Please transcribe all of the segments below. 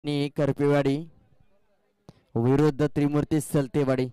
आणि करपेवाडी विरुद्ध त्रिमूर्ती सलतेवाडी.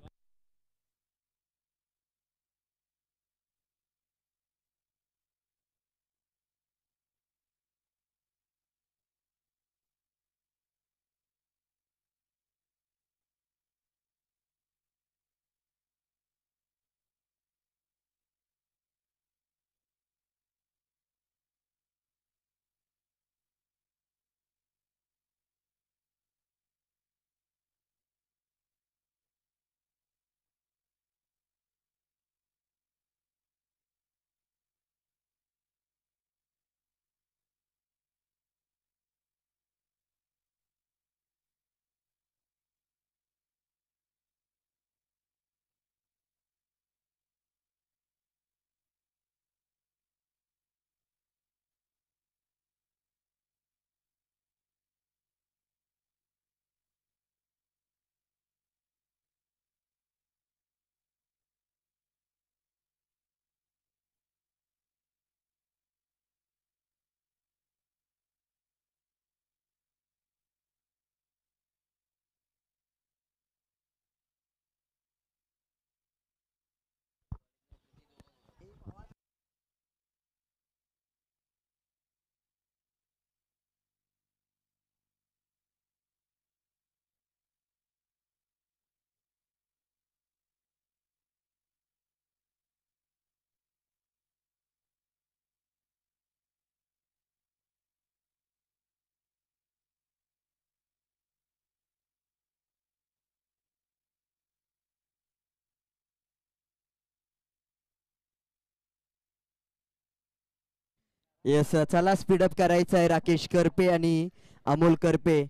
येस, चला स्पीडअप करायचं आहे. राकेश करपे आणि अमोल करपे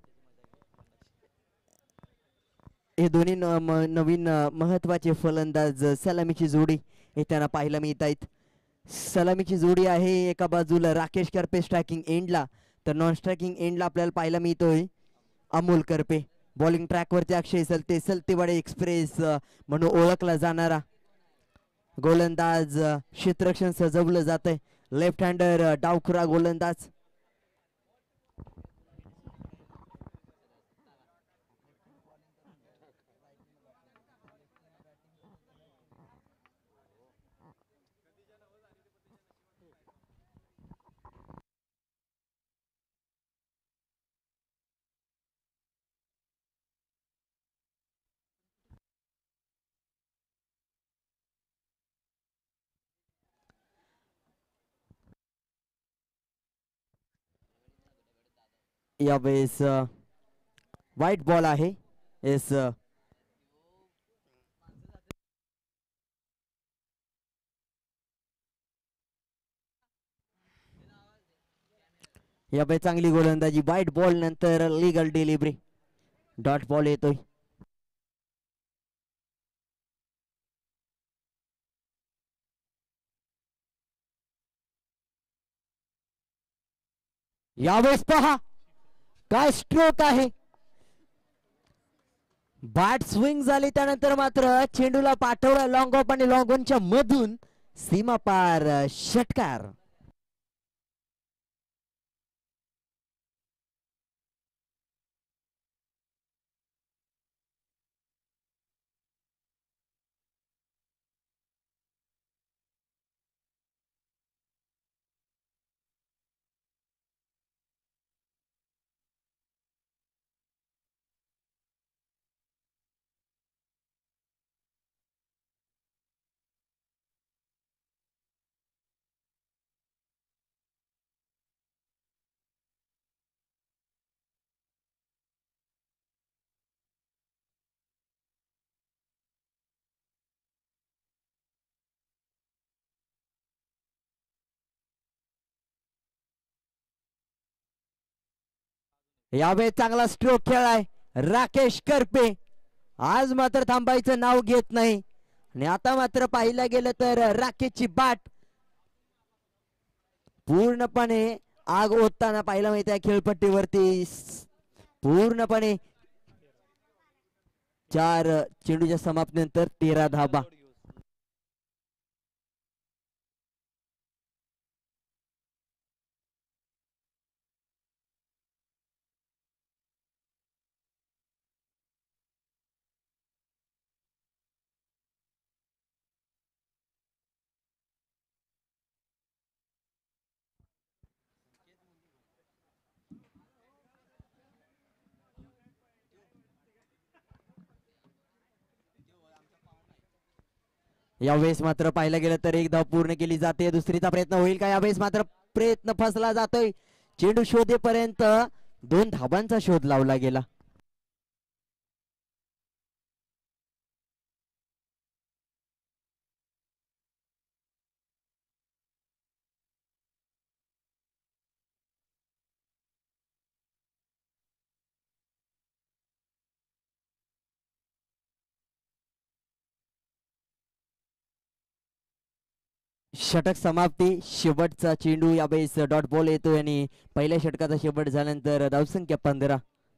हे दोन्ही नवीन महत्वाचे फलंदाज सलामीची जोडी हे त्यांना पाहायला मिळत आहेत. सलामीची जोडी आहे एका बाजूला राकेश करपे स्ट्रायकिंग एंडला, तर नॉन स्ट्रायकिंग एंडला आपल्याला पाहायला मिळतोय अमोल करपे. बॉलिंग ट्रॅकवरती अक्षय सलते, सलतेवाडी एक्सप्रेस म्हणून ओळखला जाणारा गोलंदाज क्षेत्ररक्षण सजवलं जात आहे. लेफ्ट हँडर डावखुरा गोलंदाज. यावेळेस व्हाईट बॉल आहे. येस, यावेळी चांगली गोलंदाजी. व्हाईट बॉल नंतर लिगल डिलिव्हरी, डॉट बॉल येतोय. यावेळेस पहा काय स्ट्रोक आहे. बॅट स्विंग झाली त्यानंतर मात्र चेंडूला पाठवला लॉंग ऑफ आणि लॉंग ऑनच्या मधून सीमा पार षटकार. यावेळी चांगला स्ट्रोक खेळाय राकेश करपे. आज मात्र थांबायचं नाव घेत नाही आणि आता मात्र पाहिलं गेलं तर राकेशची बाट पूर्णपणे आग ओतताना पाहायला मिळते खेळपट्टीवरती. पूर्णपणे 4 चेंडूच्या समाप्तीनंतर 13 धाबा. यावेळेस मात्र पाहायला गेलं तर एक धाव पूर्ण केली जाते. दुसरीचा प्रयत्न होईल का? यावेळेस मात्र प्रयत्न फसला जातोय. चेंडू शोधेपर्यंत 2 धाबांचा शोध लावला गेला. षटक समाप्ती. शेवटचा चेंडू यावेळेस डॉट बॉल येतोय आणि पहिल्या षटकाचा शेवट झाल्यानंतर धावसंख्या 15.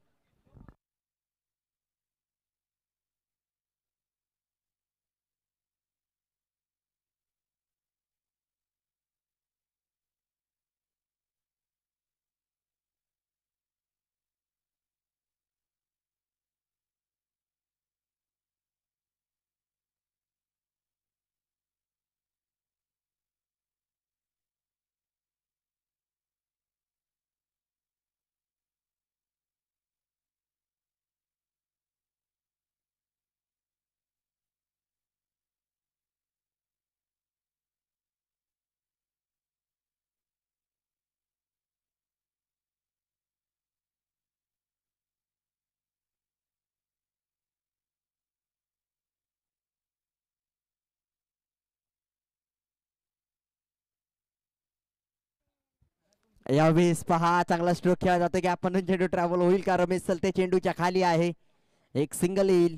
यावेळेस पहा चांगला स्ट्रोक खेळला जातो की आपण चेंडू ट्रॅव्हल होईल का? रमेश सलते चेंडूच्या खाली आहे. एक सिंगल येईल.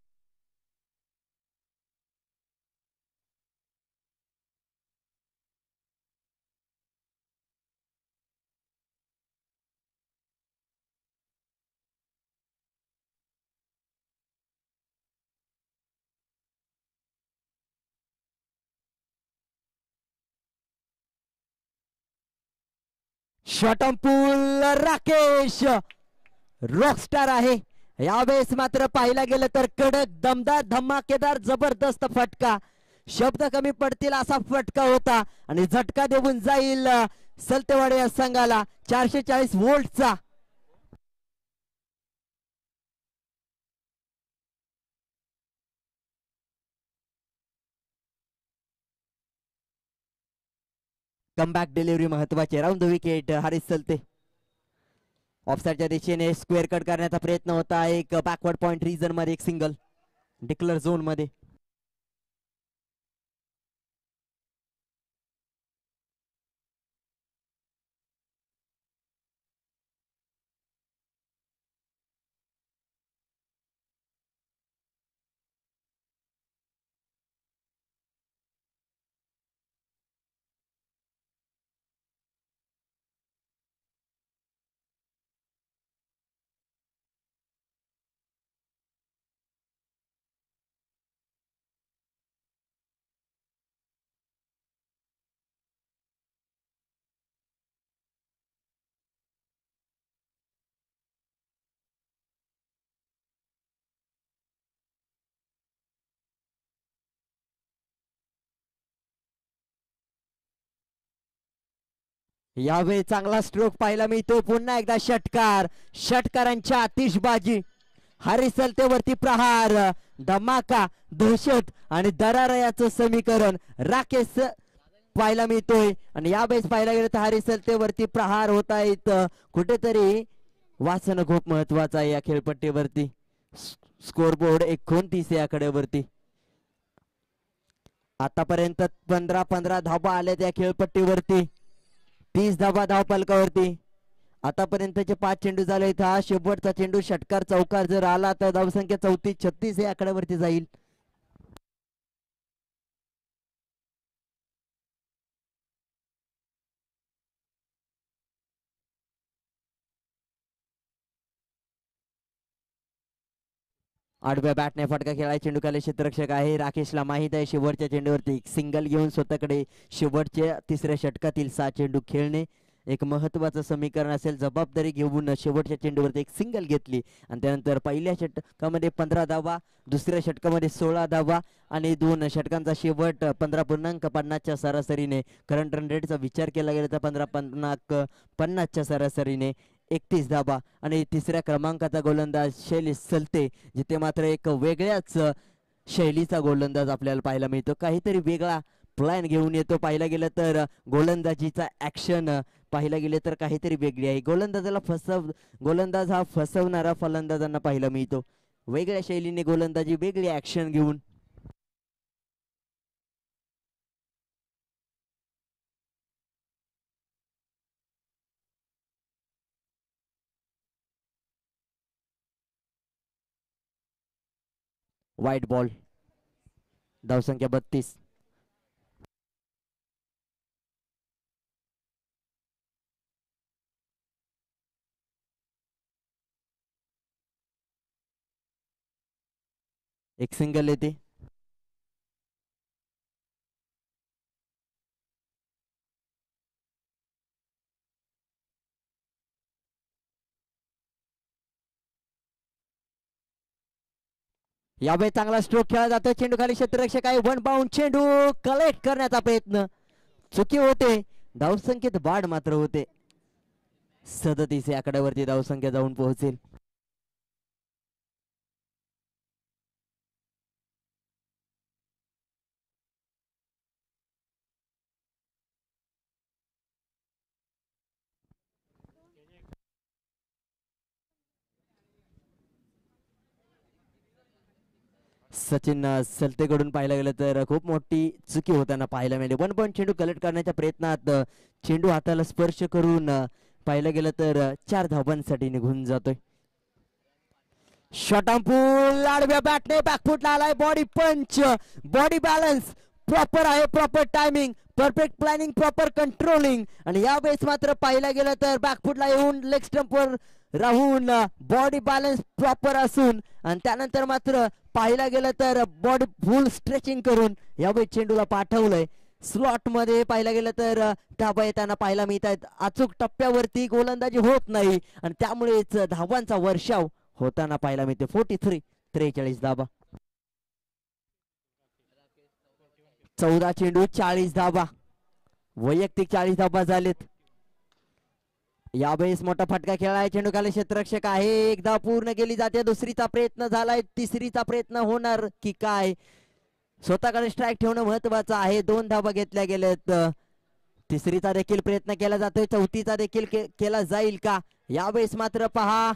शॉटमपूल राकेश रॉकस्टार आहे. यावेळेस मात्र पाहायला गेलं तर कडक दमदार धमाकेदार जबरदस्त फटका. शब्द कमी पडतील असा फटका होता आणि झटका देऊन जाईल सलतेवाडे या संघाला 440 व्होल्टचा. कमबॅक डिलिव्हरी महत्वाची. Round the wicket Haris Salte. ऑफसाईडच्या दिशेने स्क्वेअर कट करण्याचा प्रयत्न होता. एक बॅकवर्ड पॉइंट रिजन मध्ये एक सिंगल डिक्लेअर झोन मध्ये. यावेळी चांगला स्ट्रोक पाहायला मिळतो. पुन्हा एकदा षटकार. षटकारांच्या आतिषबाजी. हारिस सलतेवरती प्रहार, धमाका, दहशत आणि दरारयाचं समीकरण राकेश पाहायला मिळतोय. आणि यावेळेस पाहायला गेलं तर हारिस सलतेवरती प्रहार होत आहेत. कुठेतरी वाचन खूप महत्वाचं आहे या खेळपट्टीवरती. स्कोरबोर्ड 29 या आकड्यावरती. आतापर्यंत 15 धाबा आल्या या खेळपट्टीवरती. 30 धाबा धाव फलकावरती. आतापर्यंतचे 5 चेंडू झाले. हा शेवटचा चेंडू षटकार चौकार जर आला तर धावसंख्या 34-36 या आकड्यावरती जाईल. आडव्या बॅटने फटका खेळाय. चेंडू खाली क्षेत्ररक्षक आहे. राकेशला माहित आहे शेवटच्या चेंडूवरती सिंगल घेऊन स्वतःकडे शेवटच्या तिसऱ्या षटकातील 6 चेंडू खेळणे एक महत्वाचं समीकरण असेल. जबाबदारी घेऊन शेवटच्या चेंडूवरती एक सिंगल घेतली आणि त्यानंतर पहिल्या षटकामध्ये 15 धावा, दुसऱ्या षटकामध्ये 16 धावा आणि 2 षटकांचा शेवट 15.50च्या सरासरीने. करंट रन रेटचा विचार केला गेला तर 15.50च्या सरासरीने 31 धाबा. आणि तिसऱ्या क्रमांकाचा गोलंदाज शैलेश सलते, जिथे मात्र एक वेगळ्याच शैलीचा गोलंदाज आपल्याला पाहायला मिळतो. काहीतरी वेगळा प्लॅन घेऊन येतो. पाहायला गेलं तर गोलंदाजीचा ऍक्शन पाहायला गेले तर काहीतरी वेगळी आहे. गोलंदाज हा फसवणारा फलंदाजांना पाहायला मिळतो. वेगळ्या शैलीने गोलंदाजी, वेगळी ऍक्शन घेऊन. वाईट बॉल. धावसंख्या 32. एक सिंगल येते. यावेळी चांगला स्ट्रोक खेळला जातो. चेंडू खाली क्षेत्ररक्षक आहे. वन बाउंड चेंडू कलेक्ट करण्याचा प्रयत्न, चुकी होते. धावसंख्येत वाढ मात्र होते. 37 या आकड्यावरती धावसंख्या जाऊन पोहोचेल. सचिन सलतेकडून पाहायला गेलं तर खूप मोठी चुकी होताना पाहायला मिळाली. वन पॉईंट चेंडू कलेक्ट करण्याच्या प्रयत्नात चेंडू हाताला स्पर्श करून पाहायला गेलं तर 4 धावांसाठी निघून जातोय. शॉट ऑन पूल, आडव्या बॅटने बॅकफुटला आलाय. Body punch, body balance proper आहे, proper timing, perfect planning, proper controlling. आणि यावेळेस मात्र पाहायला गेलं तर बॅकफुटला येऊन लेग स्टंपवर राहून बॉडी बॅलन्स प्रॉपर असून आणि त्यानंतर मात्र पाहायला गेलं तर बॉडी फुल स्ट्रेचिंग करून यावेळी चेंडूला पाठवलंय. स्लॉट मध्ये पाहायला गेलं तर धाबा येताना पाहायला मिळत आहेत. अचूक टप्प्यावरती गोलंदाजी होत नाही आणि त्यामुळेच धावांचा वर्षाव होताना पाहायला मिळते. 43 धाबा. 14 चेंडू 40 धाबा, वैयक्तिक 40 धाबा झालेत. यावेळेस मोठा फटका खेळाय. चेंडू खाली क्षेत्ररक्षक आहे. एक धाव पूर्ण केली जाते. दुसरीचा प्रयत्न झालाय. तिसरीचा प्रयत्न होणार की काय? स्वतःकडे स्ट्राईक ठेवणं महत्वाचं आहे. 2 धावा घेतल्या गेल्यात. तिसरीचा देखील प्रयत्न केला जातोय. चौथीचा देखील केला जाईल का? यावेळेस मात्र पहा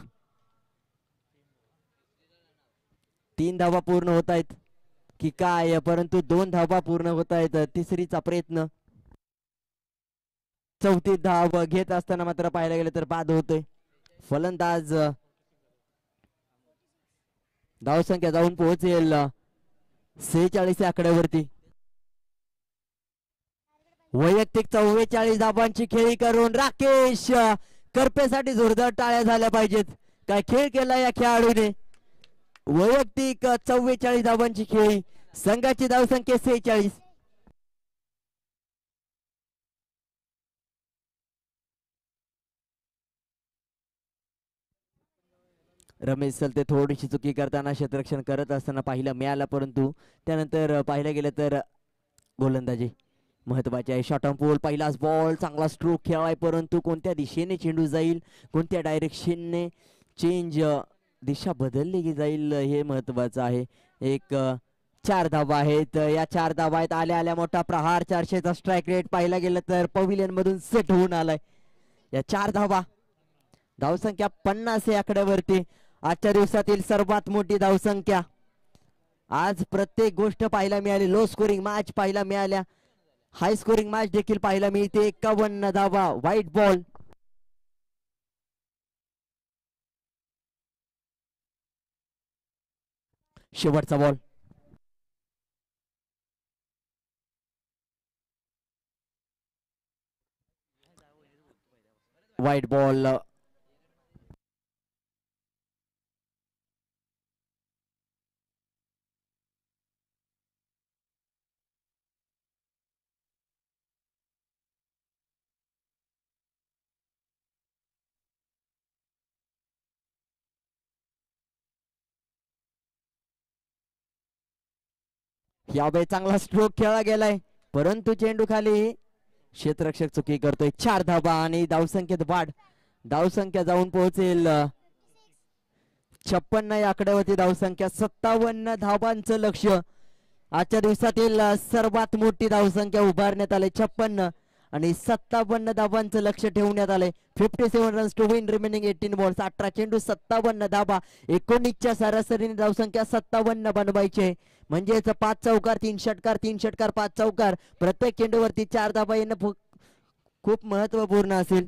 3 धावा पूर्ण होत आहेत की काय, परंतु 2 धावा पूर्ण होत आहेत. तिसरीचा प्रयत्न, चौथी धाव घेत असताना मात्र पाहायला गेलं तर बाद होतोय. फलंदाज धावसंख्या जाऊन पोहोचेल 46 या आकड्यावरती. वैयक्तिक 44 धावांची खेळी करून राकेश करपेसाठी जोरदार टाळ्या झाल्या पाहिजेत. काय खेळ केला या खेळाडूने. वैयक्तिक 44 धावांची खेळी, संघाची धावसंख्या 46. रमेश सलते थोडीशी चुकी करताना क्षेत्ररक्षण करत असताना पाहिलं मिळालं, परंतु त्यानंतर पाहिलं गेलं तर गोलंदाजी महत्वाची आहे. शॉट ऑन पोल, पहिलाच बॉल, चांगला स्ट्रोक खेळाय, परंतु कोणत्या दिशेने चेंडू जाईल, कोणत्या डायरेक्शनने दिशा बदलली जाईल हे महत्वाचं आहे. एक 4 धावा आहेत. या 4 धावा आहेत. आल्या आल्या मोठा प्रहार, 400चा स्ट्राईक रेट पाहिला गेलं तर पविलियन मधून सेट होऊन आलाय. या 4 धावा, धावसंख्या 50 या आकड्यावरती. आजच्या दिवसातील सर्वात मोठी धावसंख्या. आज प्रत्येक गोष्ट पाहायला मिळाली. लो स्कोरिंग मॅच पाहायला मिळाल्या, हाय स्कोरिंग मॅच देखील पाहायला मिळते. 51 धावा. Wide ball. शेवटचा बॉल. Wide ball. यावेळी चांगला स्ट्रोक खेळला गेलाय, परंतु चेंडू खाली क्षेत्ररक्षक चुकी करतोय. 4 धावा आणि धावसंख्येत वाढ. धावसंख्या जाऊन पोहोचेल 56 या आकड्यावरती धावसंख्या, 57 धावांचं लक्ष्य. आजच्या दिवसातील सर्वात मोठी धावसंख्या उभारण्यात आले 56 आणि 57 धावांचं लक्ष ठेवण्यात आले. 57 runs to win remaining 18 balls. 18 चेंडू 57 धाबा. 19च्या सरासरीने धावसंख्या 57 बनवायचे, म्हणजेच 5 चौकार 3 षटकार, 3 षटकार 5 चौकार, प्रत्येक चेंडूवरती 4 धाबा येणं खूप महत्वपूर्ण असेल.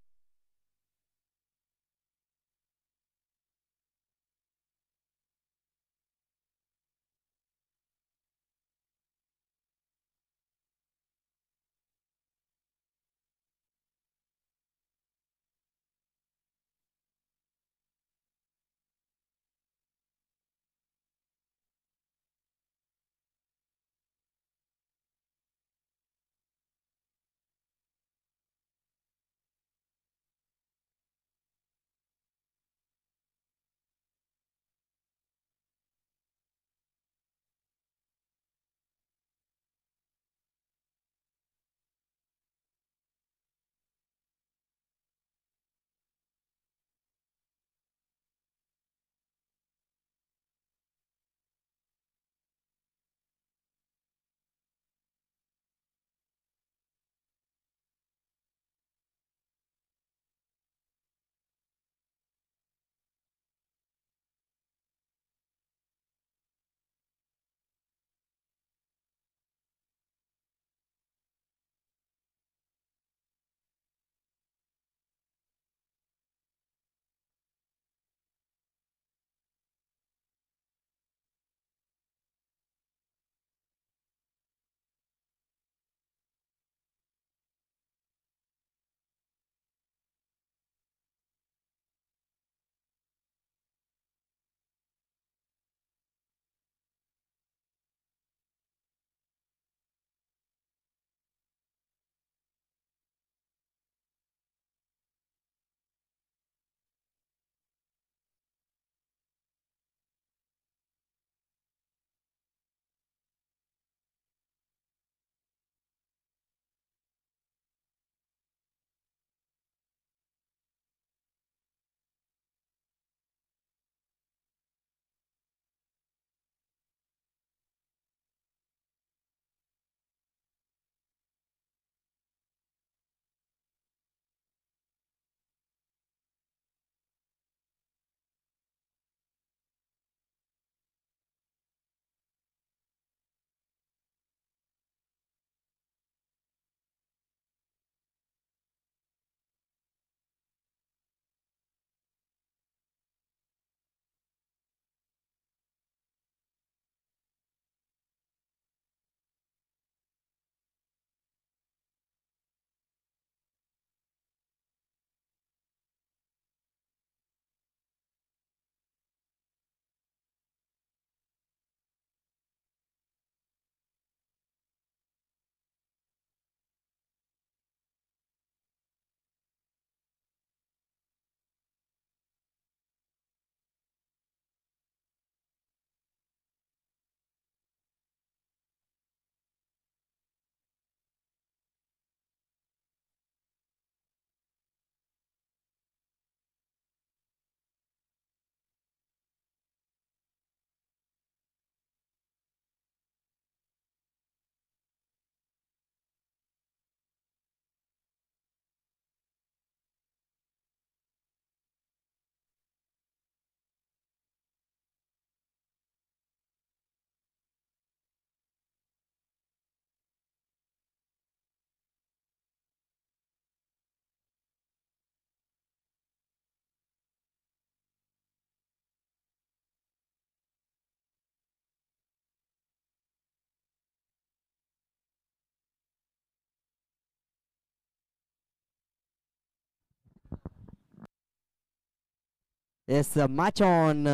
Yes match on.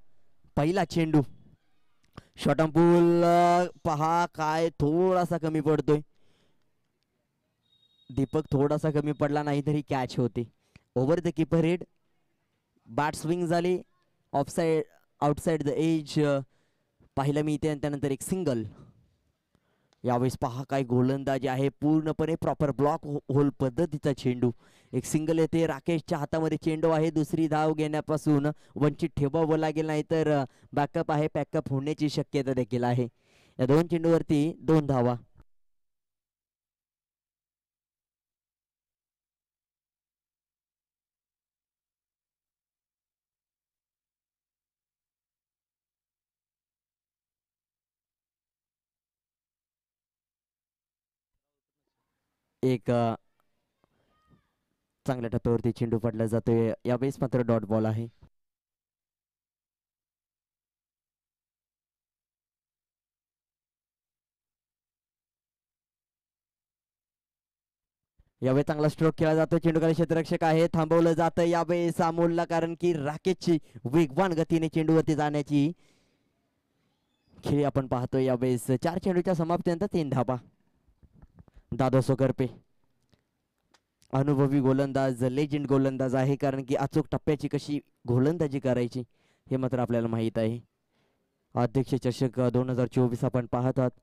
पहिला चेंडू शॉट ऑन पूल. पहा काय थोडासा कमी पडतोय. दीपक थोडासा कमी पडला नाही तरी कॅच होते. Over the keeper head. Bat swing झाली ऑफसाइड आउटसाइड द एज पाहिलं मी इथे. आणि त्यानंतर एक सिंगल. यावेळेस पहा काय गोलंदाजी आहे, पूर्णपणे प्रॉपर ब्लॉक होल पद्धतीचा चेंडू. एक सिंगल येते. राकेशच्या हातामध्ये चेंडू आहे. दुसरी धाव घेण्यापासून वंचित ठेवावं लागेल, नाही तर बॅकअप आहे, पॅकअप होण्याची शक्यता देखील आहे. या 2 चेंडूवरती 2 धावा. एक चांगल्या टप्प्यावरती चेंडू पडला जातोय. यावेळेस मात्र डॉट बॉल आहे. यावेळी चांगला स्ट्रोक केला जातो. चेंडूखाली क्षेत्ररक्षक आहे, थांबवलं जातं यावेळेस अमोलला, कारण की राकेशची वेगवान गतीने चेंडूवरती जाण्याची खेळी आपण पाहतोय. यावेळेस 4 चेंडूच्या समाप्तीनंतर 3 धाबा. दादा सोकरपे अनुभवी गोलंदाज, लेजेंड गोलंदाज आहे, कारण की अचूक टप्प्याची कशी गोलंदाजी करायची हे मात्र आपल्याला माहीत आहे. अध्यक्ष चषक 2024 आपण पाहत आहात.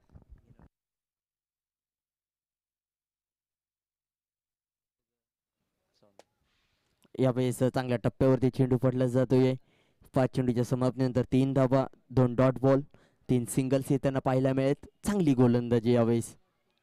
यावेळेस चांगल्या टप्प्यावरती चेंडू पडला जातोय. 5 चेंडूच्या समाप्तीनंतर 3 धाबा, 2 डॉट बॉल, 3 सिंगल्स येताना पाहायला मिळत. चांगली गोलंदाजी यावेळेस.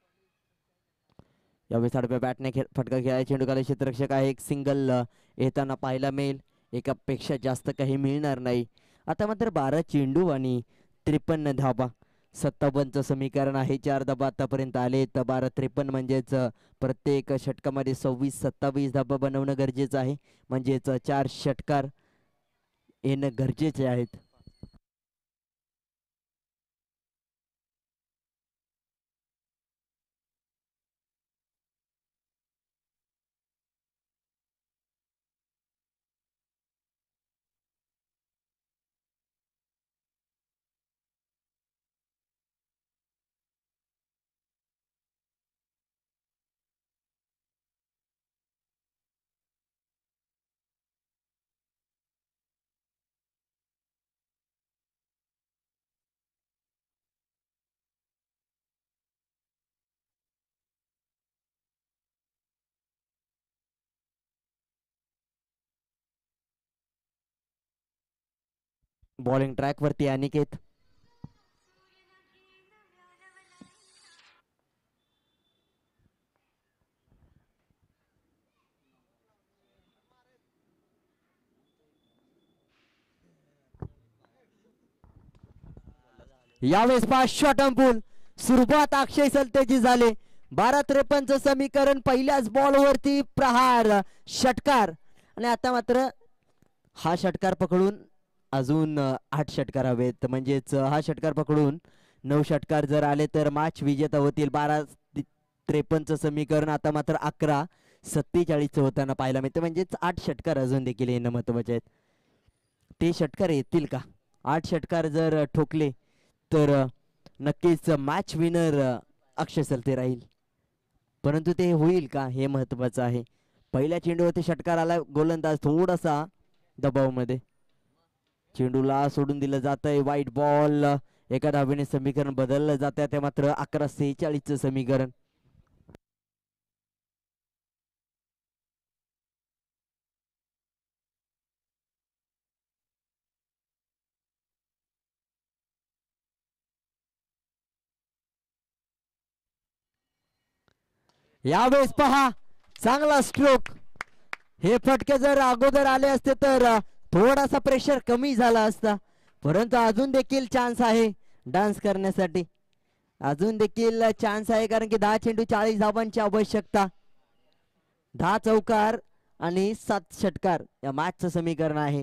यावेळेस आडव्या बॅटने फटका खेळाय. चेंडूखाली क्षेत्ररक्षक आहे. एक सिंगल येताना पाहायला मिळेल. एकापेक्षा जास्त काही मिळणार नाही. आता मात्र 12 चेंडू आणि 53 धाबा. 57चं समीकरण आहे. 4 धाबा आतापर्यंत आले तर 12-53 म्हणजेच प्रत्येक षटकामध्ये 26-27 धाबा बनवणं गरजेचं आहे. म्हणजेच 4 षटकार येणं गरजेचे आहेत. बॉलिंग ट्रॅक वरती अनिकेत. यावेळेस 5 शॉट अंपूल. सुरुवात अक्षय सलतेची झाले. 12-53चं समीकरण. पहिल्याच बॉलवरती प्रहार, षटकार. आणि आता मात्र हा षटकार पकडून अजून 8 षटकार हवेत. म्हणजेच हा षटकार पकडून 9 षटकार जर आले तर मॅच विजेता होतील. 12-53चं समीकरण आता मात्र 11-47 होताना पाहायला मिळतं. म्हणजेच 8 षटकार अजून देखील येणं महत्वाचे आहेत. ते षटकार येतील का? 8 षटकार जर ठोकले तर नक्कीच मॅच विनर अक्षय सलते राहील. परंतु ते होईल का हे महत्वाचं आहे. पहिल्या चेंडूवरती षटकार आला. गोलंदाज थोडासा दबावमध्ये. चेंडूला सोडून दिलं जातंय. वाईट बॉल. एका धावेने समीकरण बदललं जात आहे. ते मात्र 11-46चं समीकरण. यावेळेस पहा चांगला स्ट्रोक. हे फटके जर अगोदर आले असते तर थोडासा प्रेशर कमी झाला असता. परंतु अजून देखील चान्स आहे डान्स करण्यासाठी. अजून देखील चान्स आहे, कारण की 10 चेंडू 40 धावांची आवश्यकता. 10 चौकार आणि 7 षटकार या मॅचचं समीकरण आहे.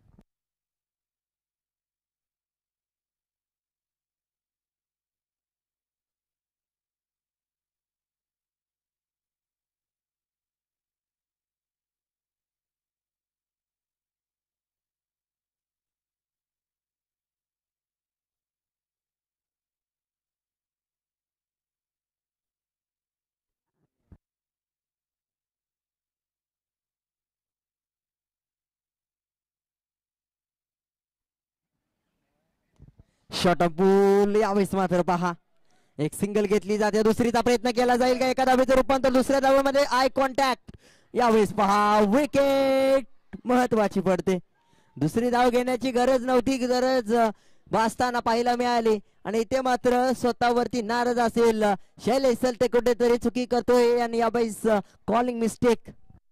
Shot pull. यावेळेस मात्र पहा एक सिंगल घेतली जाते. दुसरीचा प्रयत्न केला जाईल का? एका धावेचं रूपांतर दुसऱ्या धावेमध्ये. Eye contact. यावेळेस पहा विकेट महत्वाची पडते. दुसरी धाव घेण्याची गरज नव्हती, गरज वाचताना पाहायला मिळाली आणि इथे मात्र स्वतःवरती नाराज असेल शैलेश सलते, कुठेतरी चुकी करतोय आणि यावेळेस कॉलिंग मिस्टेक.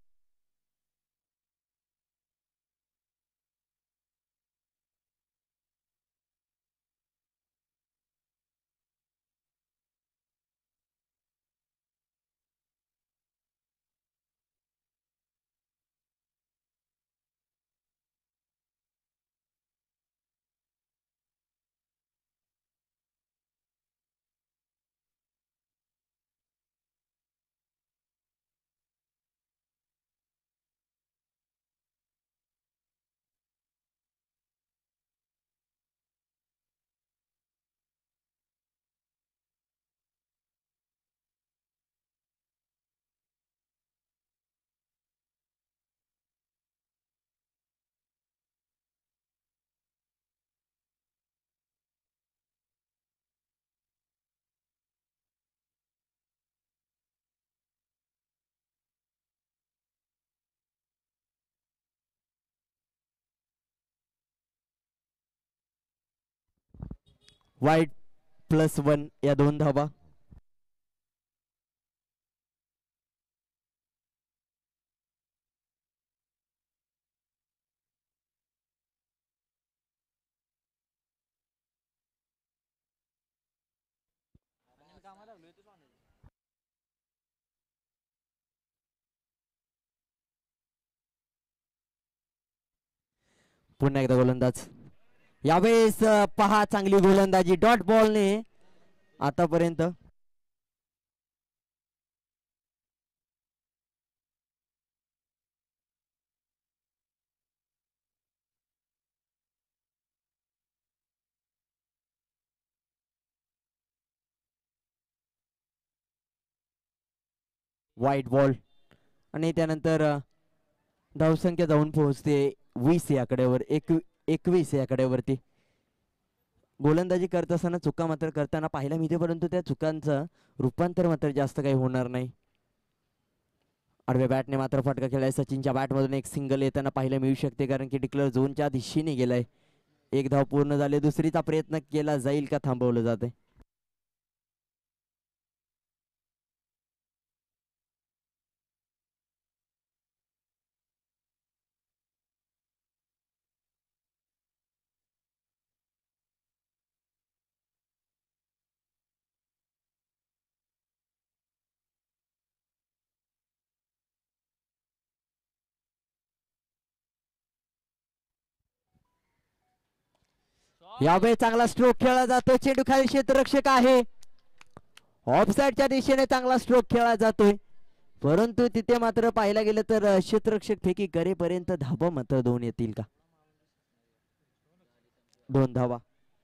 वाईट +1 या 2 धावा. पुन्हा एकदा गोलंदाज. यावेळेस पहा चांगली गोलंदाजी डॉट बॉलने आतापर्यंत. वाईट बॉल आणि त्यानंतर धावसंख्या जाऊन पोहोचते 20 या आकड्यावर, 21 या आकड्यावरती. गोलंदाजी करत असताना चुका मात्र करताना पाहायला मिळते, परंतु त्या चुकांचं रूपांतर मात्र जास्त काही होणार नाही. आडव्या बॅटने मात्र फटका खेळलाय. सचिनच्या बॅटमधून एक सिंगल येताना पाहायला मिळू शकते, कारण की डिक्लेअर झोनच्या दिशेने गेलाय. एक धाव पूर्ण झाले. दुसरीचा प्रयत्न केला जाईल का थांबवलं जाते. यावेळी चांगला स्ट्रोक खेळला जातो. चेंडू खाली क्षेत्ररक्षक आहे. ऑफसाईडच्या दिशेने चांगला स्ट्रोक खेळला जातोय, परंतु तिथे मात्र पाहायला गेलं तर क्षेत्ररक्षक फेकी करेपर्यंत धावा मात्र 2 येतील का. 2 धावा.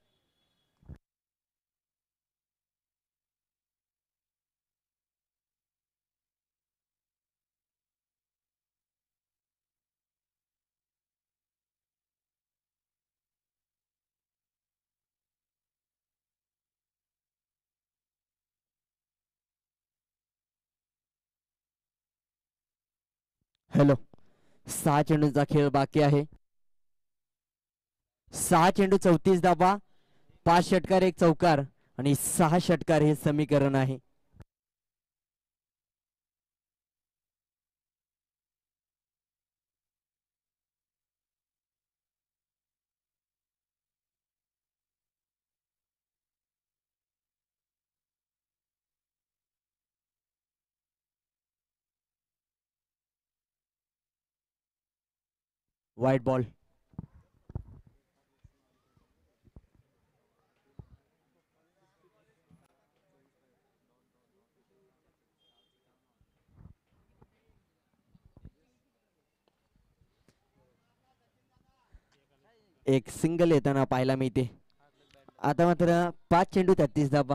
हॅलो. 6 चेंडूंचा खेळ बाकी आहे. 6 चेंडू 34 धावा, 5 षटकार 1 चौकार आणि 6 षटकार हे समीकरण आहे. वाईट बॉल. एक सिंगल येताना पाहायला मिळते. आता मात्र 5 चेंडू 33 धावा.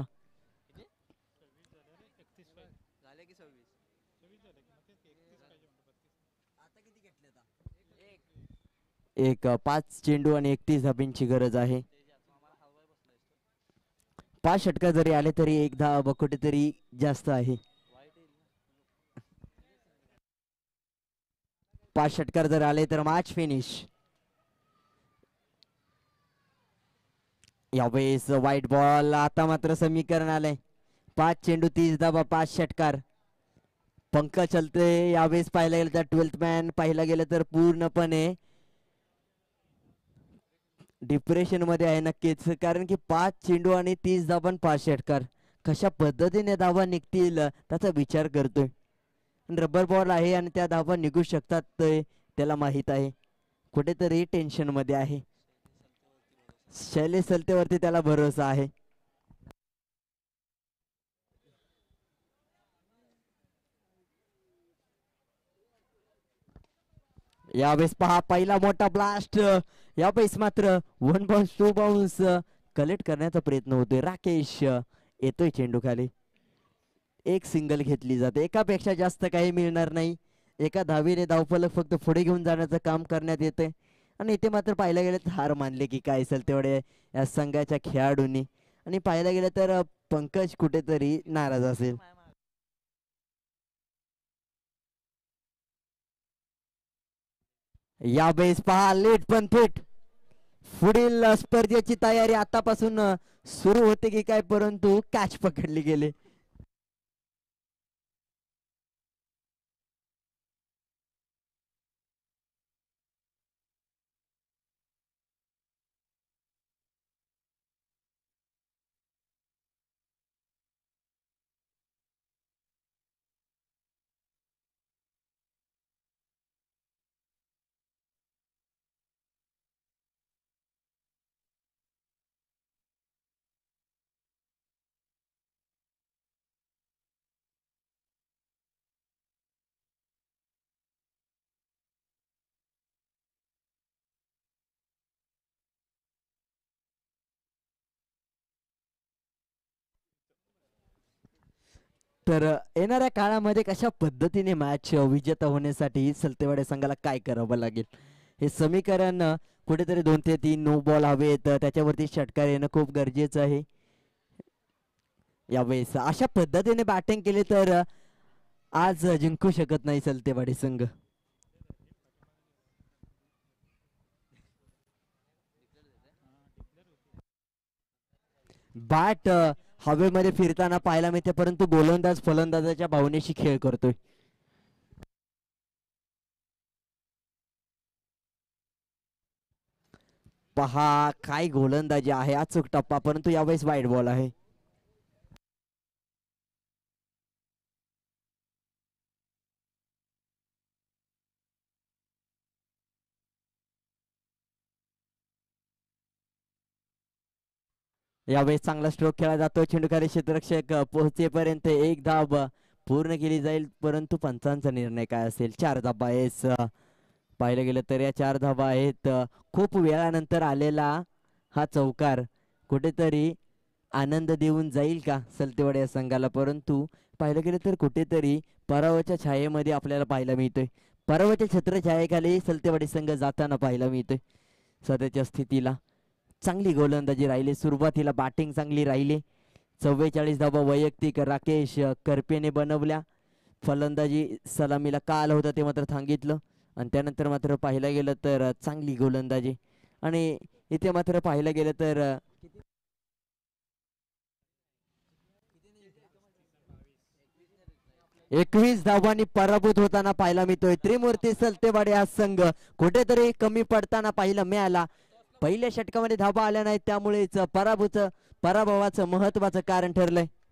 एक 5 चेंडू आणि 31 धाब्यांची गरज आहे. 5 षटकार जरी आले तरी 1 धाव कुठेतरी जास्त आहे. 5 षटकार जर आले तर मॅच फिनिश. यावेळेस व्हाईट बॉल. आता मात्र समीकरण आलंय 5 चेंडू 30 धावा 5 षटकार. पंख चलते. यावेळेस पाहायला गेलं तर 12th मॅन पाहायला गेलं तर पूर्णपणे डिप्रेशन मध्ये आहे नक्कीच, कारण की 5 चेंडू आणि 30 धावा 5 षटकार. कशा पद्धतीने धावा निघतील त्याचा विचार करतोय. रबर बॉल आहे आणि त्या धावा निघू शकतात त्याला माहित आहे. कुठेतरी टेन्शन मध्ये आहे. शैलेश सलतेवरती त्याला भरोसा आहे. यावेळेस पहा पहिला मोठा ब्लास्ट. यावेळेस मात्र 1 बाउन्स 2 बाउन्स कलेक्ट करण्याचा प्रयत्न होतोय. राकेश येतोय चेंडू खाली. एक सिंगल घेतली जाते. एकापेक्षा जास्त काही मिळणार नाही. एका धावीने धावफलक फक्त पुढे घेऊन जाण्याचं काम करण्यात येते. आणि इथे मात्र पाहायला गेलं तर हार मानले की काय असेल तेवढे या संघाच्या खेळाडूंनी. आणि पाहायला गेलं तर पंकज कुठेतरी नाराज असेल. यावेळेस पहा लेट पण थेट पुढील स्पर्धेची तयारी आतापासून सुरू होते की काय, परंतु कॅच पकडली गेले. तर येणाऱ्या काळामध्ये कशा पद्धतीने मॅच विजेता होण्यासाठी सलतेवाडे संघाला काय करावं लागेल हे समीकरण कुठेतरी 2 ते 3 नो बॉल हवेत, त्याच्यावरती षटकार येणं खूप गरजेचं आहे. यावेळेस अशा पद्धतीने बॅटिंग केली तर आज जिंकू शकत नाही सलतेवाडी संघ. बॅट हवेमध्ये फिरताना पाहायला मिळते, परंतु गोलंदाज फलंदाजाच्या भावनेशी खेळ करतोय. पहा काय गोलंदाजी आहे. अचूक टप्पा, परंतु यावेळेस वाईड बॉल आहे. यावेळेस चांगला स्ट्रोक खेळला जातो. चेंडूखाली क्षेत्ररक्षक पोहोचेपर्यंत एक धाव पूर्ण केली जाईल, परंतु पंचांचा निर्णय काय असेल. 4 धावा आहेस पाहिलं गेलं तर या 4 धावा आहेत. खूप वेळानंतर आलेला हा चौकार कुठेतरी आनंद देऊन जाईल का सलतेवाडी या संघाला, परंतु पाहिलं गेलं तर कुठेतरी पराभवाच्या छायेमध्ये आपल्याला पाहायला मिळतोय. पराभवाच्या छत्रछायेखाली सलतेवाडी संघ जाताना पाहायला मिळतोय. सध्याच्या स्थितीला चांगली गोलंदाजी राहिली. सुरुवातीला बॅटिंग चांगली राहिली. 44 धावा वैयक्तिक राकेश करपेने बनवल्या. फलंदाजी सलामीला का आलं होतं ते मात्र सांगितलं. आणि त्यानंतर मात्र पाहायला गेलं तर चांगली गोलंदाजी. आणि इथे मात्र पाहायला गेलं तर 21 धावांनी पराभूत होताना पाहायला मिळतोय. त्रिमूर्ती सलतेवाडी हा संघ कुठेतरी कमी पडताना पाहायला मिळाला. पहिल्या षटकामध्ये धावा आल्या नाहीत, त्यामुळेच पराभवाचं महत्वाचं कारण ठरलंय.